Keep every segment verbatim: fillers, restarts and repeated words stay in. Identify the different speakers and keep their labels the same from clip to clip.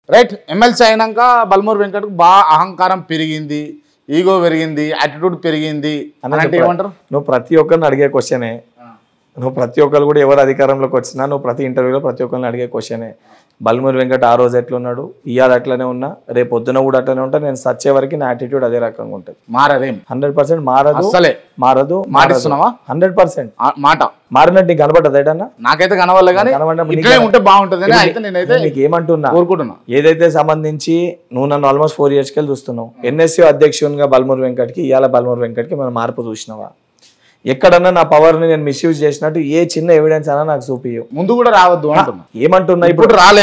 Speaker 1: Right. MLC అయినాక బల్మూరి వెంకట్కు బాగా అహంకారం పెరిగింది, ఈగో పెరిగింది, యాటిట్యూడ్ పెరిగింది అంటే ఏమంటారు?
Speaker 2: నువ్వు ప్రతి ఒక్కరిని అడిగే క్వశ్చనే, నువ్వు ప్రతి ఒక్కరు కూడా ఎవరు అధికారంలోకి వచ్చినా నువ్వు ప్రతి ఇంటర్వ్యూలో ప్రతి ఒక్కరిని అడిగే క్వశ్చనే. బల్మూరి వెంకట్ ఆ రోజు ఎట్లున్నాడు, ఇవాళ అట్లనే ఉన్నా, రేపు పొద్దున కూడా అట్లనే ఉంటా, నేను సచ్చే వరకు నా యాటిట్యూడ్ అదే రకంగా ఉంటుంది.
Speaker 1: మారదేం
Speaker 2: హండ్రెడ్ పర్సెంట్ మారదు,
Speaker 1: అసలే
Speaker 2: మారదు.
Speaker 1: మాటిస్తున్నావా?
Speaker 2: హండ్రెడ్ పర్సెంట్
Speaker 1: మాట
Speaker 2: మారినట్టు నీకు కనబడ్డది ఏటన్నా?
Speaker 1: నాకైతే కనవల్ల కానీ ఇట్లే ఉంటే బాగుంటుంది అయితే నేనైతే
Speaker 2: నీకు ఏమంటున్నా
Speaker 1: కోరుకుంటున్నా.
Speaker 2: ఏదైతే సంబంధించి నువ్వు నన్ను ఆల్మోస్ట్ ఫోర్ ఇయర్స్కి వెళ్ళి చూస్తున్నావు, ఎన్ఎస్యూ అధ్యక్షునిగా బల్మూరి వెంకట్కి, ఇవాళ బల్మూరి వెంకట్కి మనం మార్పు చూసినావా? ఎక్కడన్నా నా పవర్ ని నేను మిస్యూజ్ చేసినట్టు ఏ చిన్న ఎవిడెన్స్ అన్నా నాకు చూపియు.
Speaker 1: ముందు కూడా రావద్దు అంటున్నా.
Speaker 2: ఏమంటున్నా
Speaker 1: ఇప్పుడు రాలే,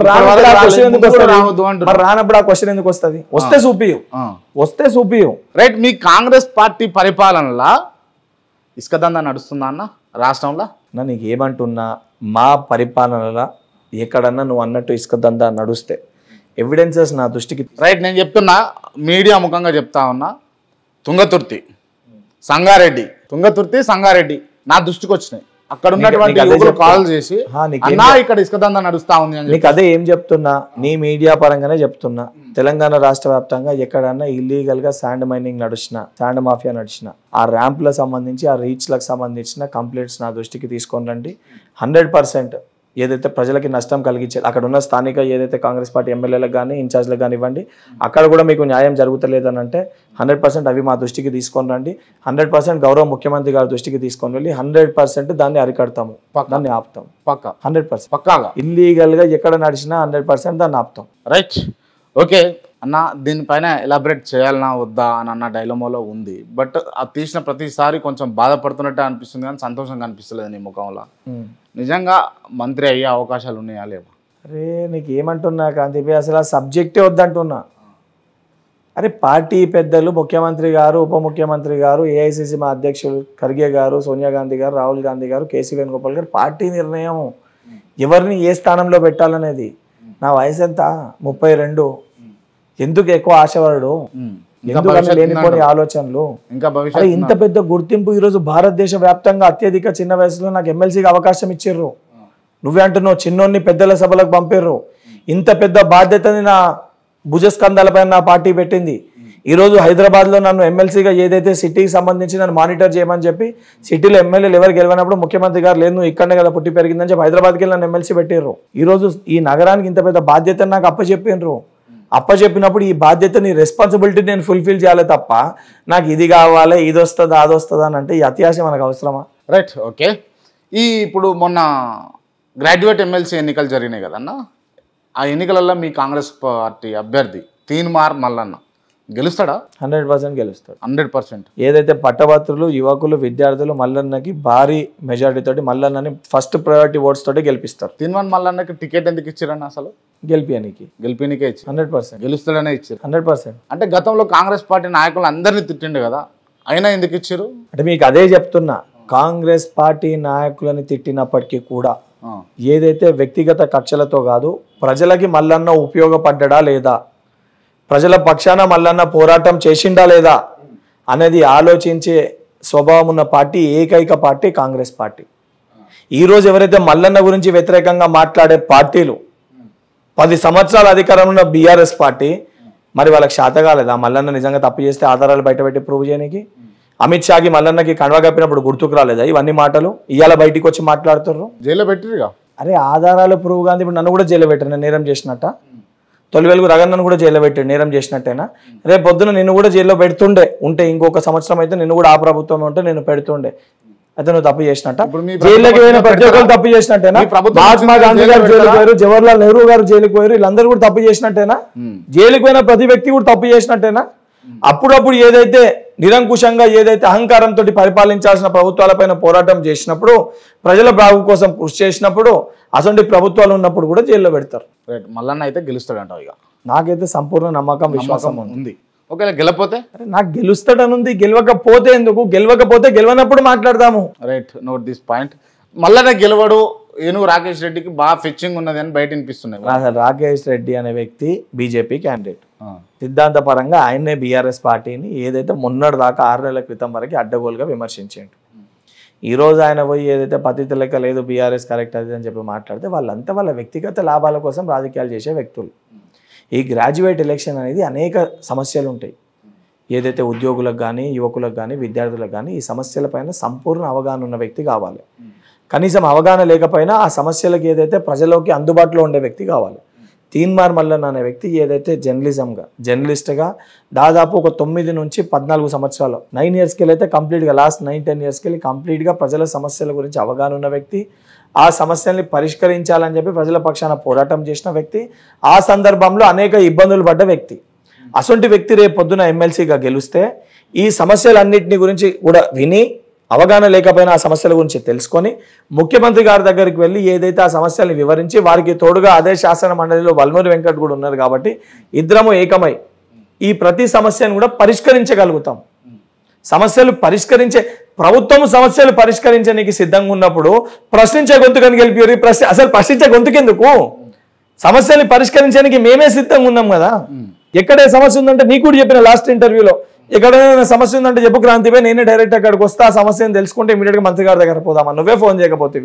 Speaker 2: రానప్పుడు ఆ క్వశ్చన్ ఎందుకు వస్తుంది? వస్తే చూపియు, వస్తే చూపియు.
Speaker 1: రైట్. మీ కాంగ్రెస్ పార్టీ పరిపాలనలో ఇసుక దందా నడుస్తుందా అన్న రాష్ట్రంలో?
Speaker 2: నా నీకు ఏమంటున్నా, మా పరిపాలనలో ఎక్కడన్నా నువ్వు అన్నట్టు ఇసుక దందా నడుస్తే ఎవిడెన్సెస్ నా దృష్టికి.
Speaker 1: రైట్. నేను చెప్తున్నా, మీడియా ముఖంగా చెప్తా ఉన్నా, తుంగతుర్తి, సంగారెడ్డి, తుంగతుర్తి సంగారెడ్డి నా దృష్టికి వచ్చినాయి. అక్కడ ఉన్నటువంటి కాల్ చేసి అన్నా ఇక్కడ ఇసుక దందా నడుస్తా ఉంది అని.
Speaker 2: నీకు అదే ఏం చెప్తున్నా, నీ మీడియా పరంగానే చెప్తున్నా. తెలంగాణ రాష్ట్ర వ్యాప్తంగా ఎక్కడన్నా ఇల్లీగల్ గా శాండ్ మైనింగ్ నడిచిన, శాండ్ మాఫియా నడిచిన, ఆ ర్యాంప్లకు సంబంధించి ఆ రీచ్లకు సంబంధించిన కంప్లైంట్స్ నా దృష్టికి తీసుకొని రండి. హండ్రెడ్ పర్సెంట్ ఏదైతే ప్రజలకి నష్టం కలిగించేది అక్కడ ఉన్న స్థానిక ఏదైతే కాంగ్రెస్ పార్టీ ఎమ్మెల్యేలకు కానీ ఇన్ఛార్జ్లకు కానీ ఇవ్వండి, అక్కడ కూడా మీకు న్యాయం జరుగుతలేదని అంటే హండ్రెడ్ పర్సెంట్ అవి మా దృష్టికి తీసుకొని రండి. హండ్రెడ్ పర్సెంట్ గౌరవ ముఖ్యమంత్రి గారి దృష్టికి తీసుకొని వెళ్ళి హండ్రెడ్ పర్సెంట్ దాన్ని అరికడతాము, దాన్ని ఆపుతాం.
Speaker 1: పక్కా
Speaker 2: హండ్రెడ్ పర్సెంట్
Speaker 1: పక్కాగా
Speaker 2: ఇల్లీగల్ గా ఎక్కడ నడిచినా హండ్రెడ్ పర్సెంట్ దాన్ని ఆపుతాం.
Speaker 1: రైట్. ఓకే అన్న, దీనిపైన ఎలాబరేట్ చేయాలన్నా వద్దా అని అన్న డైలమోలో ఉంది. బట్ అది తీసిన ప్రతిసారి కొంచెం బాధపడుతున్నట్టే అనిపిస్తుంది కానీ సంతోషంగా అనిపిస్తలేదు నీ ముఖంలో. నిజంగా మంత్రి అయ్యే అవకాశాలు ఉన్నాయా లేవా?
Speaker 2: అరే నీకు ఏమంటున్నా కాంతి, అసలు ఆ సబ్జెక్టే వద్దంటున్నా. అరే పార్టీ పెద్దలు, ముఖ్యమంత్రి గారు, ఉప ముఖ్యమంత్రి గారు, ఏఐసిసి మా అధ్యక్షులు ఖర్గే గారు, సోనియా గాంధీ గారు, రాహుల్ గాంధీ గారు, కేసీ వేణుగోపాల్ గారు, పార్టీ నిర్ణయం ఎవరిని ఏ స్థానంలో పెట్టాలనేది. నా వయసు ఎంత? ముప్పై రెండు. ఎందుకు ఎక్కువ ఆశపడు, ఎందుకని లేనిపోని ఆలోచనలు.
Speaker 1: ఇంకా
Speaker 2: అరే ఇంత పెద్ద గుర్తింపు ఈరోజు భారతదేశ వ్యాప్తంగా అత్యధిక చిన్న వయసులో నాకు ఎమ్మెల్సీకి అవకాశం ఇచ్చిర్రు. నువ్వే అంటున్నావు చిన్నోన్ని పెద్దల సభలకు పంపిర్రు. ఇంత పెద్ద బాధ్యతని నా భుజస్కంధాలపైన నా పార్టీ పెట్టింది. ఈరోజు హైదరాబాద్లో నన్ను ఎమ్మెల్సీగా ఏదైతే సిటీకి సంబంధించి నన్ను మానిటర్ చేయమని చెప్పి, సిటీలో ఎమ్మెల్యేలు ఎవరు గెలవనప్పుడు ముఖ్యమంత్రి గారు లేదు నువ్వు ఇక్కడనే కదా పుట్టి పెరిగిందని చెప్పి హైదరాబాద్కి వెళ్ళి నన్ను ఎమ్మెల్సీ పెట్టిర్రు. ఈరోజు ఈ నగరానికి ఇంత పెద్ద బాధ్యతను నాకు అప్పచెప్పినరు. అప్పచెప్పినప్పుడు ఈ బాధ్యతని రెస్పాన్సిబిలిటీ నేను ఫుల్ఫిల్ చేయాలి తప్ప నాకు ఇది కావాలి, ఇది వస్తుందా, అది వస్తుందా అని అంటే ఈ అత్యాశ మనకు అవసరమా?
Speaker 1: రైట్. ఓకే. ఈ ఇప్పుడు మొన్న గ్రాడ్యుయేట్ ఎమ్మెల్సీ ఎన్నికలు జరిగినాయి కదన్న, ఆ ఎన్నికలలో మీ కాంగ్రెస్ పార్టీ అభ్యర్థి తీన్మార్ మల్లన్న గెలుస్తాడా?
Speaker 2: హండ్రెడ్ పర్సెంట్ గెలుస్తాడు.
Speaker 1: హండ్రెడ్ పర్సెంట్
Speaker 2: ఏదైతే పట్టభద్రులు, యువకులు, విద్యార్థులు మల్లన్నకి భారీ మెజారిటీ తోటి మల్లన్నని ఫస్ట్ ప్రయారిటీ ఓట్స్ తోటి గెలిపిస్తారు.
Speaker 1: తీన్మార్ మల్లన్నకి టికెట్ ఎందుకు ఇచ్చారన్న? అసలు
Speaker 2: గెలిపియానికి
Speaker 1: గెలిపినికే ఇచ్చారు.
Speaker 2: హండ్రెడ్ పర్సెంట్
Speaker 1: గెలుస్తాడనే ఇచ్చారు.
Speaker 2: హండ్రెడ్ పర్సెంట్ అంటే
Speaker 1: గతంలో కాంగ్రెస్ పార్టీ నాయకులు అందరినీ తిట్టిండు కదా, అయినా ఎందుకు ఇచ్చారు
Speaker 2: అంటే మీకు అదే చెప్తున్నా. కాంగ్రెస్ పార్టీ నాయకులని తిట్టినప్పటికీ కూడా ఏదైతే వ్యక్తిగత కక్షలతో కాదు, ప్రజలకి మల్లన్న ఉపయోగపడ్డా లేదా, ప్రజల పక్షాన మల్లన్న పోరాటం చేసిండా లేదా అనేది ఆలోచించే స్వభావం ఉన్న పార్టీ ఏకైక పార్టీ కాంగ్రెస్ పార్టీ. ఈరోజు ఎవరైతే మల్లన్న గురించి వ్యతిరేకంగా మాట్లాడే పార్టీలు, పది సంవత్సరాల అధికారంలో ఉన్న బీఆర్ఎస్ పార్టీ, మరి వాళ్ళకి శాత కాలేదా మల్లన్న నిజంగా తప్పు చేస్తే ఆధారాలు బయటపెట్టి ప్రూవ్ చేయడానికి? అమిత్ షాకి మల్లన్నకి కణవ కప్పినప్పుడు గుర్తుకు రాలేదా ఇవన్నీ మాటలు? ఇవాళ బయటికి వచ్చి మాట్లాడుతున్నారు.
Speaker 1: జైల్లో పెట్టిరుగా.
Speaker 2: అరే ఆధారాలు ప్రూవ్ కాదు. ఇప్పుడు నన్ను కూడా జైల్లో పెట్టారు, నేను నేరం చేసినట్ట. తొలి వెలుగు రగన్నను కూడా జైల్లో పెట్టాడు, నేరం చేసినట్టేనా? రేపు పొద్దున నిన్ను కూడా జైల్లో పెడుతుండే ఉంటే, ఇంకొక సంవత్సరం అయితే నిన్ను కూడా ఆ ప్రభుత్వం ఉంటే నేను పెడుతుండే. అయితే నువ్వు తప్పు చేసినట్ట? జైల్లోకి పోయిన ప్రతి ఒక్కరు తప్పు చేసినట్టేనా? మహాత్మా గాంధీ గారు జైలుకు పోయారు, జవహర్లాల్ నెహ్రూ గారు జైలుకు పోయారు, వీళ్ళందరూ కూడా తప్పు చేసినట్టేనా? జైలుకు పోయిన ప్రతి వ్యక్తి కూడా తప్పు చేసినట్టేనా? అప్పుడప్పుడు ఏదైతే నిరంకుశంగా ఏదైతే అహంకారంతో పరిపాలించాల్సిన ప్రభుత్వాలపైన పోరాటం చేసినప్పుడు, ప్రజల బాగు కోసం కృషి చేసినప్పుడు, అసలు ప్రభుత్వాలు ఉన్నప్పుడు కూడా జైల్లో పెడతారు.
Speaker 1: మల్లన్న అయితే గెలుస్తాడంట? ఇక
Speaker 2: నాకైతే సంపూర్ణ నమ్మకం, విశ్వాసం ఉంది.
Speaker 1: ఒకవేళ గెలపోతే?
Speaker 2: నాకు గెలుస్తాడని ఉంది. గెలవకపోతే ఎందుకు? గెలవకపోతే గెలవనప్పుడు మాట్లాడదాము.
Speaker 1: Right, note this point. Mallanna గెలవడు, ఏనుగు రాకేష్ రెడ్డికి బాగా ఫిచ్చింగ్ ఉన్నది అని బయట వినిపిస్తున్నాయి.
Speaker 2: అసలు రాకేష్ రెడ్డి అనే వ్యక్తి బీజేపీ క్యాండిడేట్. సిద్ధాంత పరంగా ఆయన్నే బీఆర్ఎస్ పార్టీని ఏదైతే మొన్నటి దాకా ఆరు నెలల క్రితం వరకు అడ్డగోలుగా విమర్శించాడు. ఈ రోజు ఆయన పోయి ఏదైతే పద్ధతి లెక్క లేదు బీఆర్ఎస్ కరెక్ట్ అది అని చెప్పి మాట్లాడితే, వాళ్ళంతా వాళ్ళ వ్యక్తిగత లాభాల కోసం రాజకీయాలు చేసే వ్యక్తులు. ఈ గ్రాడ్యుయేట్ ఎలక్షన్ అనేది అనేక సమస్యలు ఉంటాయి. ఏదైతే ఉద్యోగులకు కానీ యువకులకు కానీ విద్యార్థులకు కానీ ఈ సమస్యలపైన సంపూర్ణ అవగాహన ఉన్న వ్యక్తి కావాలి. కనీసం అవగాహన లేకపోయినా ఆ సమస్యలకు ఏదైతే ప్రజలోకి అందుబాటులో ఉండే వ్యక్తి కావాలి. తీన్మార్ మల్లన్న అనే వ్యక్తి ఏదైతే జర్నలిజంగా జర్నలిస్ట్గా దాదాపు ఒక తొమ్మిది నుంచి పద్నాలుగు సంవత్సరాలు నైన్ ఇయర్స్కి వెళ్ళి అయితే కంప్లీట్గా లాస్ట్ నైన్ టెన్ ఇయర్స్కి వెళ్ళి కంప్లీట్గా ప్రజల సమస్యల గురించి అవగాహన ఉన్న వ్యక్తి, ఆ సమస్యల్ని పరిష్కరించాలని చెప్పి ప్రజల పక్షాన పోరాటం చేసిన వ్యక్తి, ఆ సందర్భంలో అనేక ఇబ్బందులు పడ్డ వ్యక్తి. అసొంటి వ్యక్తి రేపు పొద్దున ఎమ్మెల్సీగా గెలిస్తే ఈ సమస్యలన్నింటినీ గురించి కూడా విని అవగాహన లేకపోయినా ఆ సమస్యల గురించి తెలుసుకొని ముఖ్యమంత్రి గారి దగ్గరికి వెళ్ళి ఏదైతే ఆ సమస్యల్ని వివరించి వారికి తోడుగా అదే శాసన మండలిలో వల్మూరి వెంకట్ కూడా ఉన్నారు కాబట్టి ఇద్దరము ఏకమై ఈ ప్రతి సమస్యను కూడా పరిష్కరించగలుగుతాం. సమస్యలు పరిష్కరించే ప్రభుత్వం సమస్యలు పరిష్కరించడానికి సిద్ధంగా ఉన్నప్పుడు ప్రశ్నించే గొంతుకని గెలిపి ప్రశ్న అసలు ప్రశ్నించే గొంతుకెందుకు? సమస్యల్ని పరిష్కరించడానికి మేమే సిద్ధంగా ఉన్నాం కదా. ఎక్కడే సమస్య ఉందంటే నీకు కూడా చెప్పిన లాస్ట్ ఇంటర్వ్యూలో ఎక్కడైనా సమస్య ఉందంటే చెప్పు క్రాంతిపై నేనే డైరెక్ట్ అక్కడికి వస్తా, ఆ సమస్యను తెలుసుకుంటే ఇమీడియట్గా మంత్రి గారి దగ్గర పోదామా, నువ్వే ఫోన్ చేయకపోతేవి.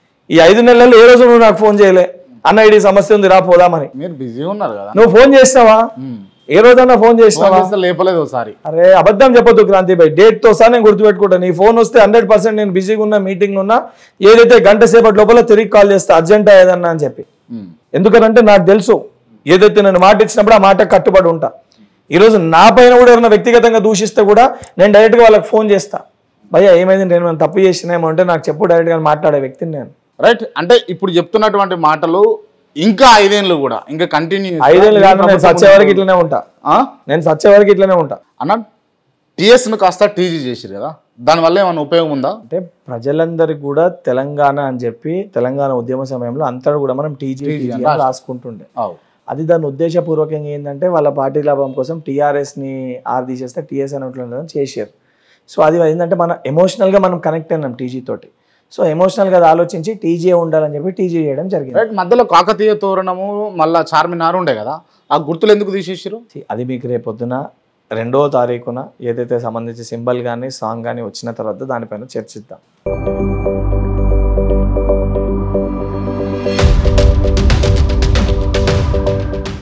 Speaker 2: ఈ ఐదు నెలల్లో ఏ రోజు నువ్వు నాకు ఫోన్ చేయలే అన్న ఇది సమస్య ఉంది రా పోదామని.
Speaker 1: మీరు బిజీ ఉన్నారు కదా,
Speaker 2: నువ్వు ఫోన్ చేసినావా? ఏ రోజన్నా ఫోన్ చేసినావా?
Speaker 1: లేపలేదు ఒకసారి.
Speaker 2: అరే అబద్ధం చెప్పొద్దు క్రాంతిపై, డేట్ తో సార్ నేను గుర్తుపెట్టుకుంటా. నీ ఫోన్ వస్తే హండ్రెడ్ పర్సెంట్ నేను బిజీగా ఉన్నా, మీటింగ్ ఉన్నా, ఏదైతే గంట సేపటి లోపల తిరిగి కాల్ చేస్తా అర్జెంట్ ఏదన్నా అని చెప్పి. ఎందుకంటే నాకు తెలుసు ఏదైతే నేను మాట ఇచ్చినప్పుడు ఆ మాట కట్టుబడి ఉంటా. ఈరోజు నా పైన కూడా ఎవరైనా వ్యక్తిగతంగా దూషిస్తే కూడా నేను డైరెక్ట్గా వాళ్ళకి ఫోన్ చేస్తా, భయ్యా ఏమైంది నేను తప్పు చేసినేమో అంటే నాకు చెప్పు డైరెక్ట్గా మాట్లాడే వ్యక్తిని నేను.
Speaker 1: రైట్. అంటే ఇప్పుడు చెప్తున్నటువంటి మాటలు ఇంకా ఐదేళ్ళు కూడా ఇంకా కంటిన్యూ
Speaker 2: ఐదేళ్ళు కాదు, నేను సచ్చే వరకు ఇట్లనే ఉంటా. నేను సచ్చే వరకు ఇట్లనే ఉంటా
Speaker 1: అన్న. టీఎస్ను కాస్త టీజీ చేసిరు కదా, దానివల్ల ఏమైనా ఉపయోగం ఉందా?
Speaker 2: అంటే ప్రజలందరికీ కూడా తెలంగాణ అని చెప్పి తెలంగాణ ఉద్యమ సమయంలో అంతా కూడా మనం టీజీ రాసుకుంటుండే. అది దాని ఉద్దేశపూర్వకంగా ఏంటంటే వాళ్ళ పార్టీ లాభం కోసం టీఆర్ఎస్ని ఆర్ తీసేస్తే టీఎస్ అని చేసారు. సో అది ఏంటంటే మన ఎమోషనల్గా మనం కనెక్ట్ అయినాం టీజీ తోటి. సో ఎమోషనల్గా ఆలోచించి టీజీ ఉండాలని చెప్పి టీజీ చేయడం జరిగింది.
Speaker 1: రైట్. మధ్యలో కాకతీయ తోరణము మళ్ళీ చార్మినార్ ఉండే కదా, ఆ గుర్తులు ఎందుకు తీసేసారు?
Speaker 2: అది మీకు రేపొద్దున రెండవ తారీఖున ఏదైతే సంబంధించి సింబల్ కానీ సాంగ్ కానీ వచ్చిన తర్వాత దానిపైన చర్చిద్దాం.